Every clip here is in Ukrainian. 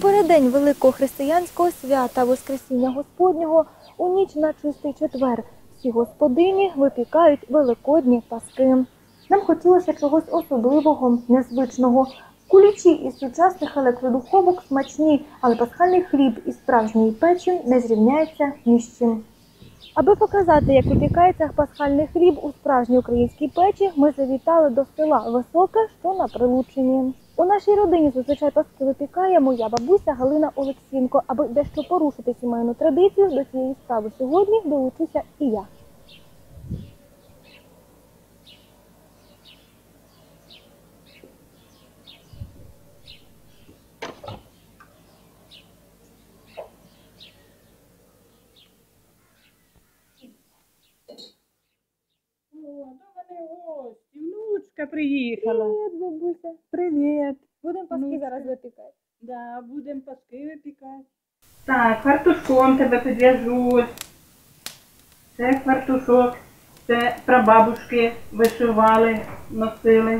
переддень великого християнського свята Воскресіння Господнього у ніч на Чистий четвер всі господині випікають великодні паски. Нам хотілося чогось особливого, незвичного. Кулічі із сучасних електродуховок смачні, але пасхальний хліб із справжньої печі не зрівняється ні з чим. Аби показати, як випікається пасхальний хліб у справжній українській печі, ми завітали до села Високе, що на Прилуччині. У нашій родині зазвичай паски випікає моя бабуся Галина Олексінко. Аби дещо порушити сімейну традицію, до цієї справи сьогодні долучуся і я. Гості, внучка приїхала. Привіт, бабуся. Привіт. Будемо паски зараз випікати. Да, будемо паски випікати. Так, фартушком тебе підв'яжуть. Це фартушок, це прабабушки вишивали, носили.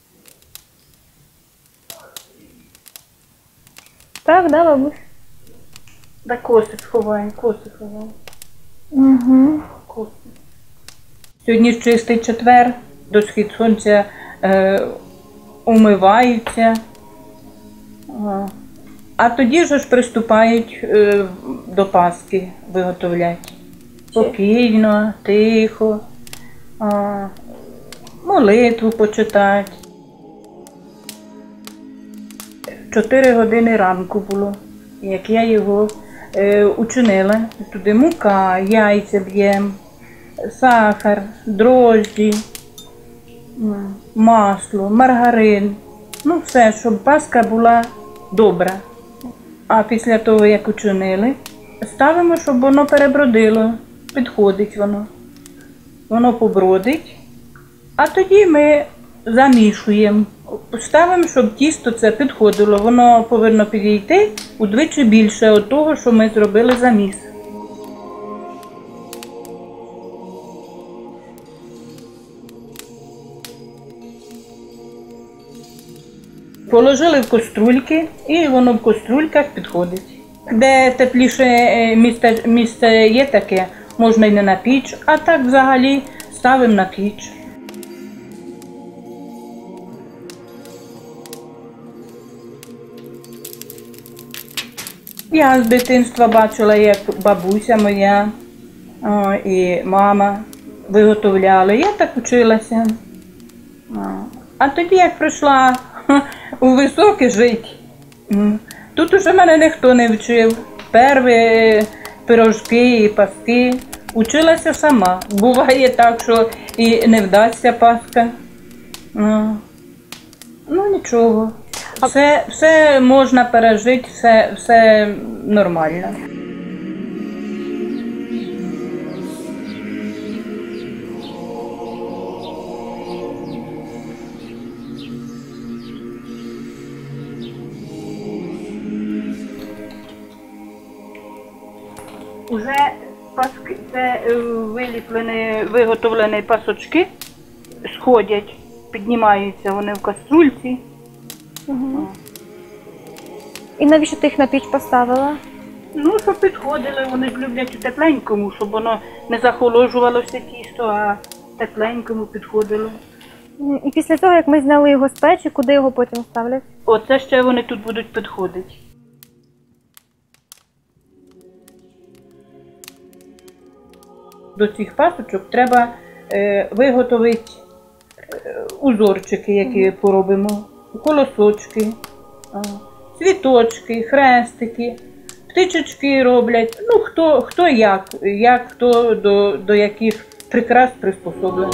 Так, да, бабусь? Да коси сховай, коси ховай. Угу. Коси. Сьогодні ж Чистий четвер, до схід сонця умиваються, а тоді ж приступають до Пасхи, виготовлять. Спокійно, тихо, молитву почитати. 4 години ранку було, як я його учинила. Туди мука, яйця б'ємо, сахар, дрожджі, масло, маргарин. Ну все, щоб паска була добра. А після того, як учинили, ставимо, щоб воно перебродило. Підходить воно. Воно побродить. А тоді ми замішуємо. Ставимо, щоб тісто це підходило. Воно повинно підійти удвічі більше від того, що ми зробили заміс. Положили в каструльки і воно в каструльках підходить. Де тепліше місце є таке, можна й не на піч, а так взагалі ставимо на піч. Я з дитинства бачила, як бабуся моя і мама виготовляли. Я так вчилася. А тоді, як прийшла у Високе жити, тут уже мене ніхто не вчив. Перві пирожки і паски. Училася сама. Буває так, що і не вдасться паска. Ну нічого. Все можна пережити, все нормально. Уже паски, це виготовлені пасочки сходять, піднімаються вони в каструльці. Угу. І навіщо ти їх на піч поставила? Ну, щоб підходили, вони ж люблять у тепленькому, щоб воно не захолоджувалося тісто, а тепленькому підходило. І після того, як ми зняли його з печі, куди його потім ставлять? Оце ще вони тут будуть підходити. До цих пасочок треба виготовити узорчики, які поробимо, колосочки, цвіточки, хрестики, птичечки роблять. Ну, хто як хто до яких прикрас приспособлений.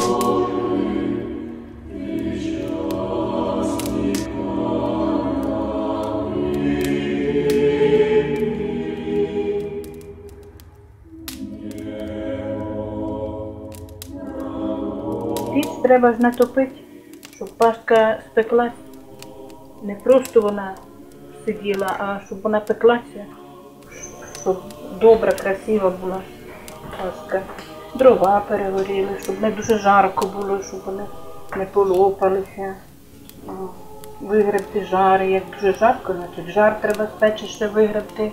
Піч треба ж натопити, щоб паска спеклась. Не просто вона сиділа, а щоб вона пеклася, щоб добра, красива була паска. Дрова перегоріли, щоб не дуже жарко було, щоб вони не полопалися. вигребти жари. Як дуже жарко, значить жар треба з печі ще вигребти.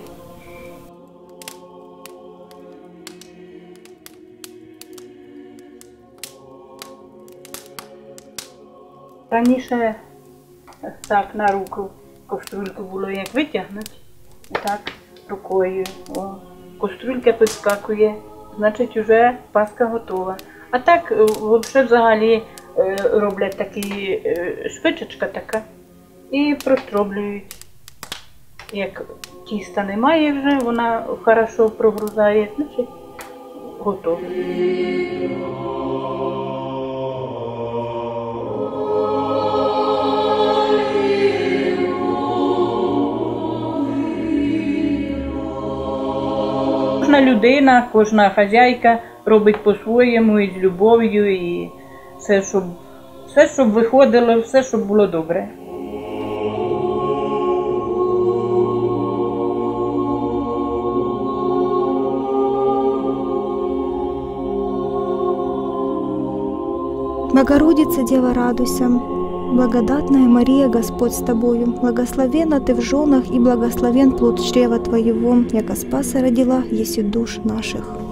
Раніше так на руку каструльку було як витягнути, так рукою. О, каструлька підскакує, значить вже паска готова. А так взагалі роблять такі шпичечка така і простроблюють. Як тіста немає вже, вона хорошо прогрузає, значить готова. Кожна людина, кожна хазяйка робить по-своєму і з любов'ю, і все, щоб виходило, все, щоб було добре. Богородица, Дева, радуйся, благодатная Мария, Господь с тобою, благословенна ты в женах и благословен плод чрева твоего, яко Спаса родила, еси душ наших.